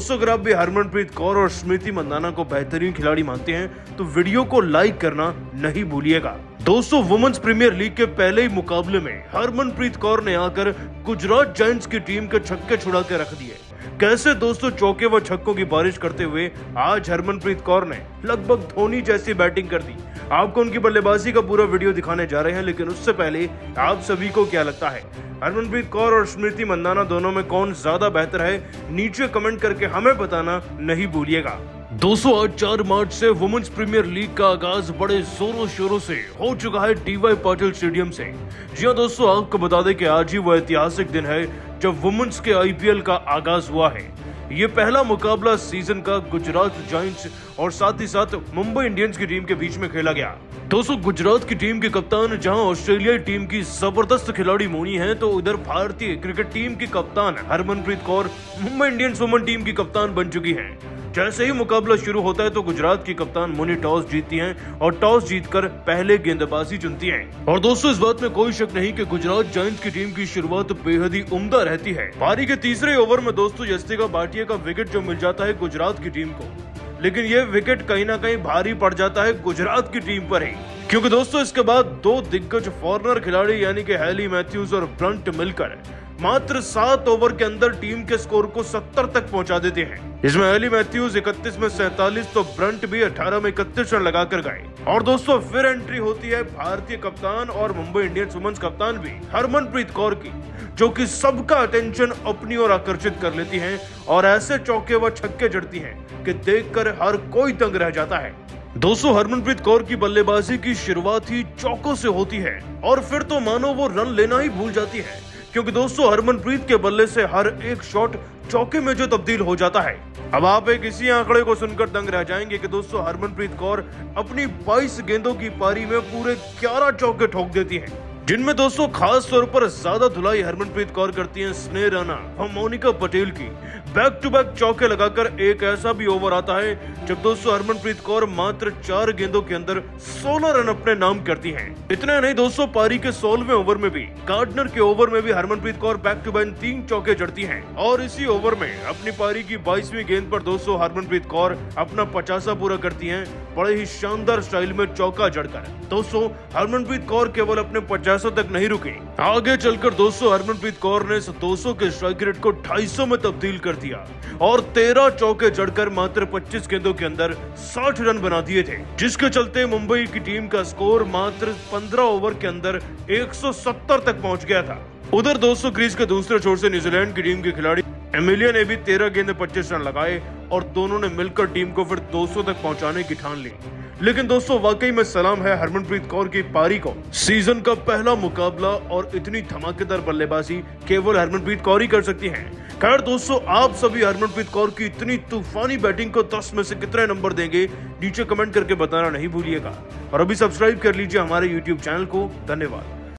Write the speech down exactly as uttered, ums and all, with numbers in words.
दोस्तों अगर आप भी हरमनप्रीत कौर और स्मृति मंदाना को बेहतरीन खिलाड़ी मानते हैं तो वीडियो को लाइक करना नहीं भूलिएगा। दोस्तों वुमेन्स प्रीमियर लीग के पहले ही मुकाबले में हरमनप्रीत कौर ने आकर गुजरात जायंट्स की टीम के छक्के छुड़ा के रख दिए। कैसे दोस्तों चौके व छक्कों की बारिश करते हुए आज हरमनप्रीत कौर ने लगभग धोनी जैसी बैटिंग कर दी। आपको उनकी बल्लेबाजी का पूरा वीडियो दिखाने जा रहे हैं, लेकिन उससे पहले आप सभी को क्या लगता है हरमनप्रीत कौर और स्मृति मंदाना दोनों में कौन ज्यादा बेहतर है? नीचे कमेंट करके हमें बताना नहीं भूलिएगा। दोस्तों आज चार मार्च से वुमेन्स प्रीमियर लीग का आगाज बड़े जोरों शोरों से हो चुका है डीवाई पाटिल स्टेडियम से। जी हाँ दोस्तों, आपको बता दें कि आज ही वो ऐतिहासिक दिन है जब वुमेन्स के आईपीएल का आगाज हुआ है। ये पहला मुकाबला सीजन का गुजरात जायंट्स और साथ ही साथ मुंबई इंडियंस की टीम के बीच में खेला गया। दोस्तों गुजरात की टीम के कप्तान जहां ऑस्ट्रेलियाई टीम की जबरदस्त खिलाड़ी मोनी है, तो उधर भारतीय क्रिकेट टीम की कप्तान Harmanpreet Kaur Mumbai Indians women team की कप्तान बन चुकी है। जैसे ही मुकाबला शुरू होता है तो गुजरात की कप्तान मोनी टॉस जीतती हैं और टॉस जीतकर पहले गेंदबाजी चुनती हैं। और दोस्तों इस बात में कोई शक नहीं कि गुजरात जायंट्स की टीम की शुरुआत बेहद ही उम्दा रहती है। पारी के तीसरे ओवर में दोस्तों जस्टिका भाटिया का विकेट जो मिल जाता है गुजरात की टीम को, लेकिन ये विकेट कहीं ना कहीं भारी पड़ जाता है गुजरात की टीम पर ही, क्योंकि दोस्तों इसके बाद दो दिग्गज फॉरनर खिलाड़ी यानी कि हैली मैथ्यूज और ब्रंट मिलकर मात्र सात ओवर के अंदर टीम के स्कोर को सत्तर तक पहुंचा देते हैं। इसमें हैली मैथ्यूज इकतीस में सैंतालीस तो ब्रंट भी अठारह में इकतीस रन लगाकर गए। और दोस्तों फिर एंट्री होती है भारतीय कप्तान और मुंबई इंडियंस वुमेन्स कप्तान भी हरमनप्रीत कौर की, जो कि सबका अटेंशन अपनी ओर आकर्षित कर लेती हैं और ऐसे चौके व छक्के जड़ती हैं कि देखकर हर कोई दंग रह जाता है। दोस्तों हरमनप्रीत कौर की बल्लेबाजी की शुरुआत ही चौकों से होती है और फिर तो मानो वो रन लेना ही भूल जाती है, क्योंकि दोस्तों हरमनप्रीत के बल्ले से हर एक शॉट चौके में जो तब्दील हो जाता है। अब आप एक इसी आंकड़े को सुनकर दंग रह जाएंगे कि दोस्तों हरमनप्रीत कौर अपनी बाईस गेंदों की पारी में पूरे ग्यारह चौके ठोक देती है, जिनमें दोस्तों खास तौर पर ज्यादा धुलाई हरमनप्रीत कौर करती हैं स्नेह राणा और मोनिका पटेल की। बैक टू बैक चौके लगाकर एक ऐसा भी ओवर आता है जब दोस्तों हरमनप्रीत कौर मात्र चार गेंदों के अंदर सोलह रन अपने नाम करती हैं। इतना नहीं दोस्तों, पारी के सोलहवें ओवर में भी गार्डनर के ओवर में भी Harmanpreet Kaur back to back तीन चौके जड़ती हैं और इसी ओवर में अपनी पारी की बाईसवीं गेंद पर दोस्तों हरमनप्रीत कौर अपना पचासा पूरा करती हैं बड़े ही शानदार स्टाइल में चौका जड़कर। दोस्तों हरमनप्रीत कौर केवल अपने पचासों तक नहीं रुकी, आगे चलकर दोस्तों हरमनप्रीत कौर ने दो सौ के स्ट्राइक रेट को ढाई सौ में तब्दील कर दिया और तेरह चौके जड़कर मात्र पच्चीस गेंदों के अंदर साठ रन बना दिए थे, जिसके चलते मुंबई की टीम का स्कोर मात्र पंद्रह ओवर के अंदर एक सौ सत्तर तक पहुंच गया था। उधर दोस्तों क्रीज के दूसरे छोर से न्यूजीलैंड की टीम के खिलाड़ी एमिलिया ने भी तेरह गेंद पच्चीस रन लगाए और दोनों ने मिलकर टीम को फिर दो सौ तक पहुंचाने की ठान ली। लेकिन दोस्तों वाकई में सलाम है हरमनप्रीत कौर की पारी को। सीजन का पहला मुकाबला और इतनी धमाकेदार बल्लेबाजी केवल हरमनप्रीत कौर ही कर सकती हैं। खैर दोस्तों, आप सभी हरमनप्रीत कौर की इतनी तूफानी बैटिंग को दस में से कितने नंबर देंगे नीचे कमेंट करके बताना नहीं भूलिएगा और अभी सब्सक्राइब कर लीजिए हमारे यूट्यूब चैनल को। धन्यवाद।